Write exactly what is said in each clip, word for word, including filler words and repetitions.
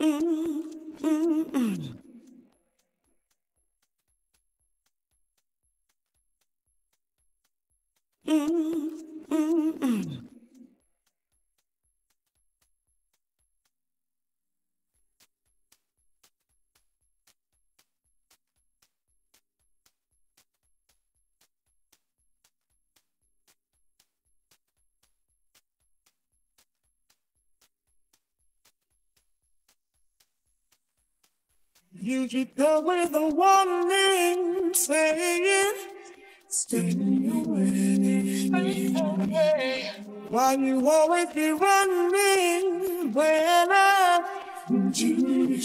You keep up with the warning, saying, stay away. Why you always be running when I need you to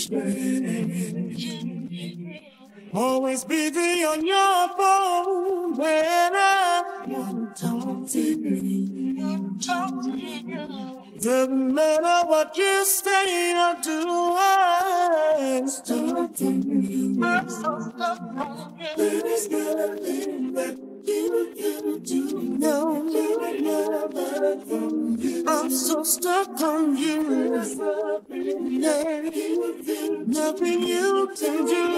stay? Always busy on your phone when I want to talk to you. Talk to you. Doesn't matter what you say or do, I'm stuck on you. I'm so stuck on you. There's nothing that you can do. No, you never from you. I'm so stuck on you. There's nothing that you can do. Nothing you can do.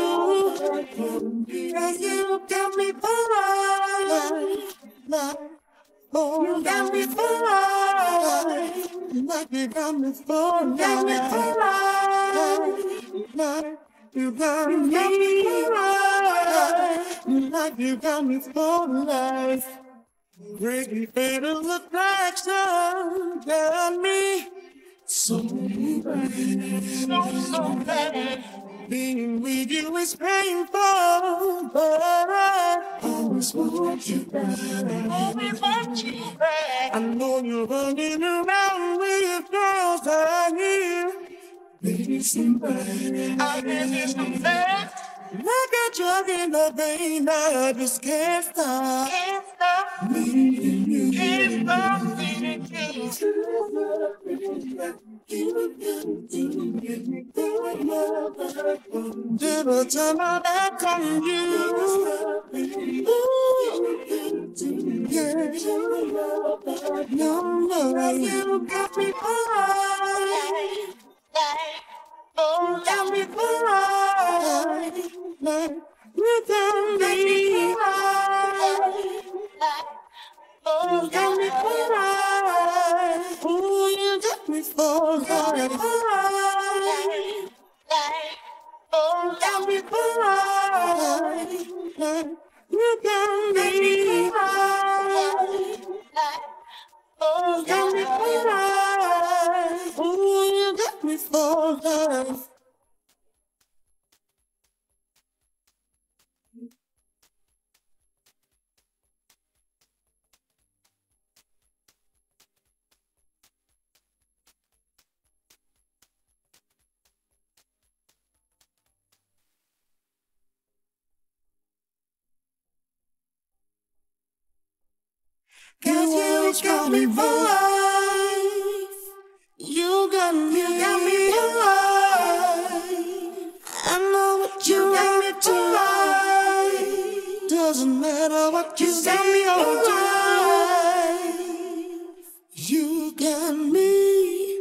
Cause you got me for life. Life. Oh, you got me for life. Like you got me for life. Got me for life. Like you got me for life. Like you got me for life. Crazy fatal attraction got me so bad. So, so bad. Being with you is painful, but I always want you back. Always want you back. I know you're running around with girls I hear. Baby, somebody, I really somebody. Like a drug in the vein, I just can't stop. Can't stop needing you. Can't stop needing you. Never turn my back on you. Ooh, yeah. No, no, you got me for life. Oh, got me for life. You got me for life. Oh, got me for life. Oh, you got me for life. Oh, got me for life. You got me for life. Oh, got me for life. Oh, you got me for life. Cause you got me for life. You got me, you got me for life. I know what you got me to life. Doesn't matter what you got me for life. You got me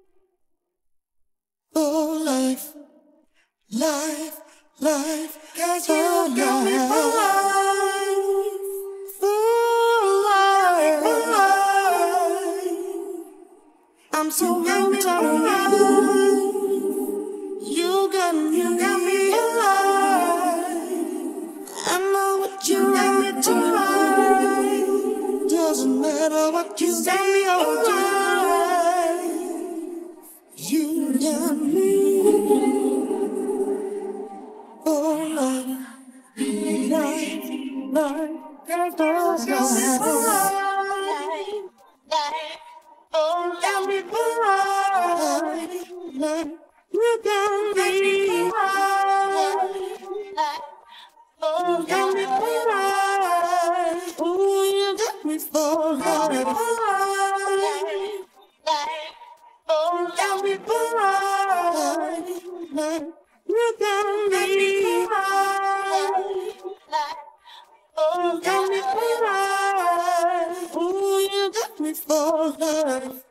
for life. Life, life. Cause you got me for life. I'm so hooked on you. You got me, you got me alive. I know what you got me to life. Doesn't matter what you got me alive. You got me for life, life, life. Cause you got me for life. Oh, got me for life. You got me for life. Oh, got me for life. Oh, you got me for life. Oh, got me for life. You got me for life. Oh, got me for life. Oh, you got me for life.